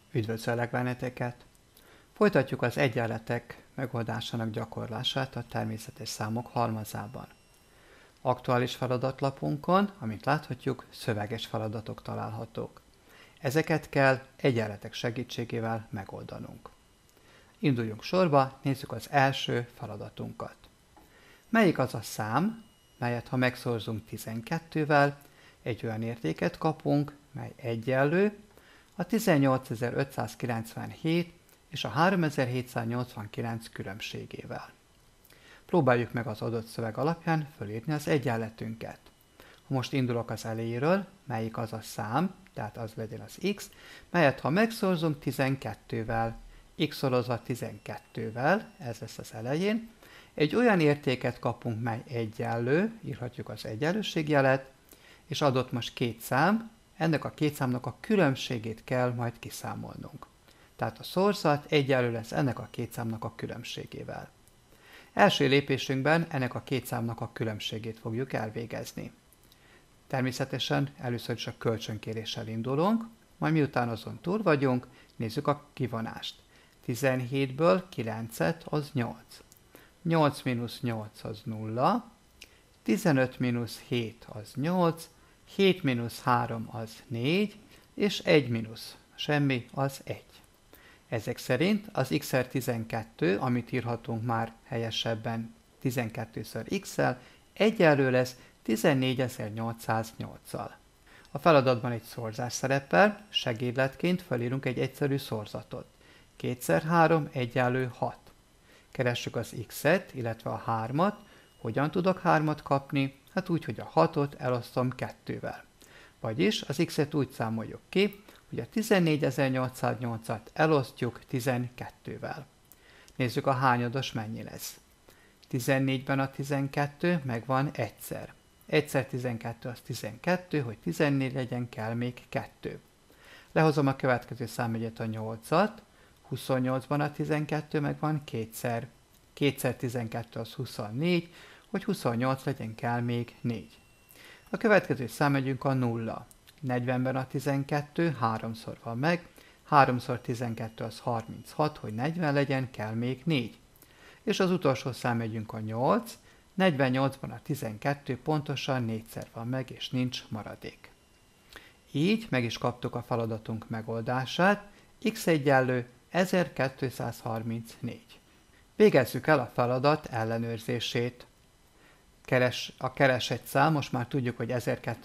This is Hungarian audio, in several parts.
Üdvözöllek benneteket! Folytatjuk az egyenletek megoldásának gyakorlását a természetes számok halmazában. Aktuális feladatlapunkon, amint láthatjuk, szöveges feladatok találhatók. Ezeket kell egyenletek segítségével megoldanunk. Induljunk sorba, nézzük az első feladatunkat. Melyik az a szám, melyet ha megszorzunk 12-vel, egy olyan értéket kapunk, mely egyenlő a 18.597 és a 3789 különbségével. Próbáljuk meg az adott szöveg alapján fölírni az egyenletünket. Ha most indulok az elejéről, melyik az a szám, tehát az legyen az x, melyet ha megszorzunk 12-vel, x-szorozva 12-vel, ez lesz az elején, egy olyan értéket kapunk, mely egyenlő, írhatjuk az egyenlőségjelet, és adott most két szám, ennek a két számnak a különbségét kell majd kiszámolnunk. Tehát a szorzat egyenlő lesz ennek a két számnak a különbségével. Első lépésünkben ennek a két számnak a különbségét fogjuk elvégezni. Természetesen először is a kölcsönkéréssel indulunk, majd miután azon túl vagyunk, nézzük a kivonást. 17-ből 9-et az 8. 8 mínusz 8 az 0, 15 mínusz 7 az 8, 7 mínusz 3 az 4, és 1 mínusz semmi az 1. Ezek szerint az xr12, amit írhatunk már helyesebben 12-ször x-el, egyenlő lesz 14.808-al. A feladatban egy szorzás szerepel, segédletként felírunk egy egyszerű szorzatot. 2x3 egyenlő 6. Keressük az x-et, illetve a 3-at. Hogyan tudok 3-at kapni? Hát úgy, hogy a 6-ot elosztom 2-vel. Vagyis az x-et úgy számoljuk ki, hogy a 14.808-at elosztjuk 12-vel. Nézzük a hányados mennyi lesz. 14-ben a 12 megvan egyszer. Egyszer 12 az 12, hogy 14 legyen, kell még 2. Lehozom a következő számjegyet, a 8-at. 28-ban a 12 megvan kétszer. Kétszer 12 az 24, hogy 28 legyen, kell még 4. A következő számjegyünk a 0. 40-ben a 12 3-szor van meg, 3-szor 12 az 36, hogy 40 legyen, kell még 4. És az utolsó számjegyünk a 8, 48-ban a 12 pontosan 4-szer van meg, és nincs maradék. Így meg is kaptuk a feladatunk megoldását, x egyenlő 1234. Végezzük el a feladat ellenőrzését. A keresett szám, most már tudjuk, hogy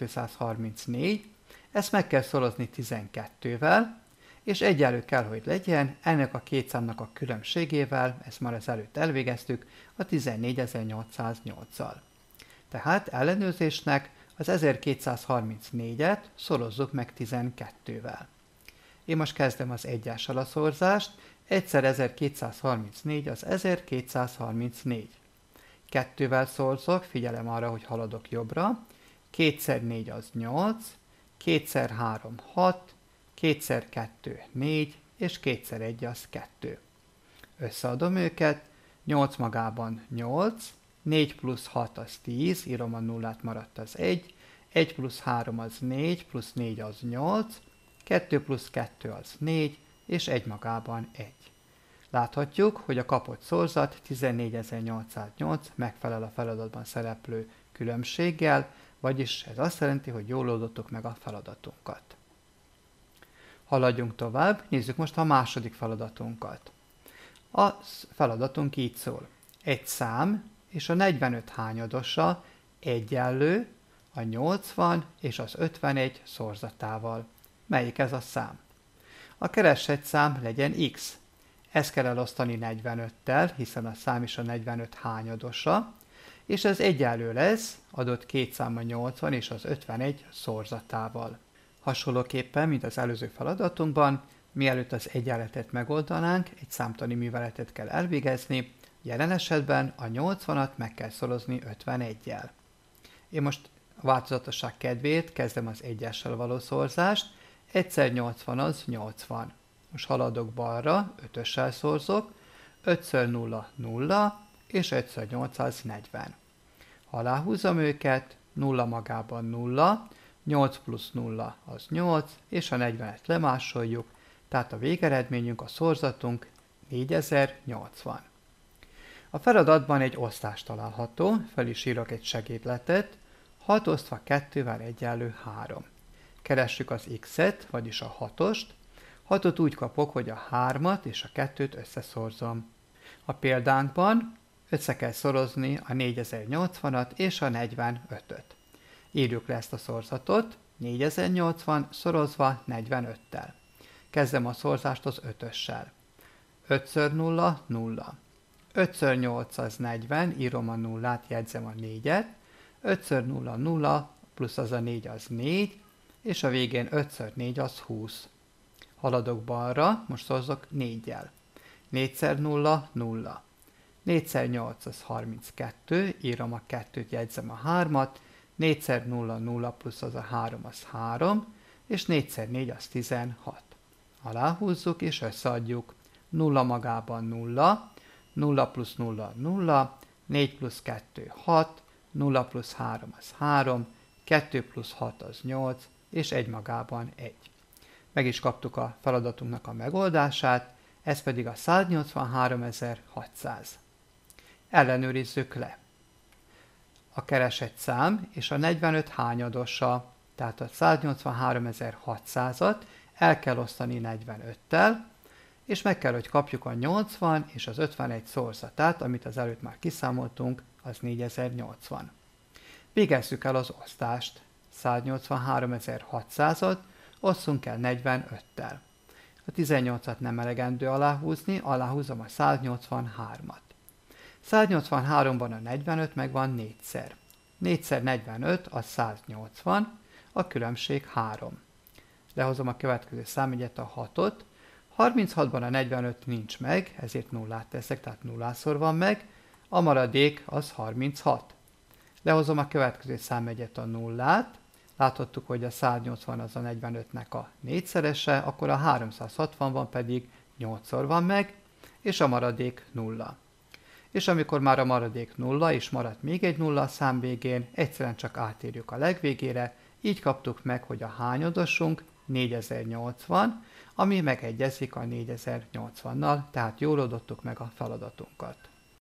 1234, ezt meg kell szorozni 12-vel, és egyenlő kell, hogy legyen ennek a két számnak a különbségével, ezt már az előtt elvégeztük, a 14.808-al. Tehát ellenőrzésnek az 1234-et szorozzuk meg 12-vel. Én most kezdem az egyással a szorzást, egyszer 1234 az 1234. 2-vel szorzok, figyelem arra, hogy haladok jobbra, 2x4 az 8, 2x3 6, 2x2 4, és 2x1 az 2. Összeadom őket, 8 magában 8, 4 plusz 6 az 10, írom a nullát, maradt az 1, 1 plusz 3 az 4, plusz 4 az 8, 2 plusz 2 az 4, és 1 magában 1. Láthatjuk, hogy a kapott szorzat 14.808 megfelel a feladatban szereplő különbséggel, vagyis ez azt jelenti, hogy jól oldottuk meg a feladatunkat. Haladjunk tovább, nézzük most a második feladatunkat. A feladatunk így szól. Egy szám és a 45 hányadosa egyenlő a 80 és az 51 szorzatával. Melyik ez a szám? A keresett szám legyen x. Ezt kell elosztani 45-tel, hiszen a szám is a 45 hányadosa, és ez egyenlő lesz adott két szám a 80 és az 51 szorzatával. Hasonlóképpen, mint az előző feladatunkban, mielőtt az egyenletet megoldanánk, egy számtani műveletet kell elvégezni, jelen esetben a 80-at meg kell szorozni 51-jel. Én most a változatosság kedvéért kezdem az egyessel való szorzást, 1x80 az 80. Most haladok balra, 5-össel szorzok, 5x0 0, és 5x8 az 40. Ha aláhúzom őket, 0 magában 0, 8 plusz 0 az 8, és a 40-et lemásoljuk, tehát a végeredményünk, a szorzatunk 4080. A feladatban egy osztás található, fel is írok egy segédletet, 6 osztva 2-vel egyenlő 3. Keressük az x-et, vagyis a 6-ost. 6-ot úgy kapok, hogy a 3-at és a 2-t összeszorzom. A példánkban össze kell szorozni a 4080-at és a 45-öt. Írjuk le ezt a szorzatot, 4080 szorozva 45-tel. Kezdem a szorzást az 5-össel. 5 x 0, 0. 5 x 8 az 40, írom a nullát, jegyzem a 4-et. 5 x 0, 0, plusz az a 4 az 4, és a végén 5 x 4 az 20. Haladok balra, most szorzok 4-jel. 4 x 0, 0. 4 x 8 az 32, írom a 2-t, jegyzem a 3-at. 4 x 0, 0 plusz az a 3 az 3, és 4 x 4 az 16. Aláhúzzuk és összeadjuk. 0 magában 0, 0 plusz 0, 0, 4 plusz 2, 6, 0 plusz 3 az 3, 2 plusz 6 az 8, és 1 magában 1. Meg is kaptuk a feladatunknak a megoldását, ez pedig a 183.600. Ellenőrizzük le. A keresett szám és a 45 hányadosa, tehát a 183.600-at el kell osztani 45-tel, és meg kell, hogy kapjuk a 80 és az 51 szorzatát, amit az előtt már kiszámoltunk, az 4080. Végezzük el az osztást. 183.600-at osszunk el 45-tel. A 18-at nem elegendő aláhúzni, aláhúzom a 183-at. 183-ban a 45 megvan 4-szer. 4 x 45 az 180, a különbség 3. Lehozom a következő számjegyet, a 6-ot. 36-ban a 45 nincs meg, ezért nullát teszek, tehát nullánszor van meg, a maradék az 36. Lehozom a következő számjegyet, a nullát. Láthattuk, hogy a 180 az a 45-nek a 4-szerese, akkor a 360-ban pedig 8-szor van meg, és a maradék 0. És amikor már a maradék 0, és maradt még egy 0 a szám végén, egyszerűen csak átírjuk a legvégére, így kaptuk meg, hogy a hányadosunk 4080, ami megegyezik a 4080-nal, tehát jól oldottuk meg a feladatunkat.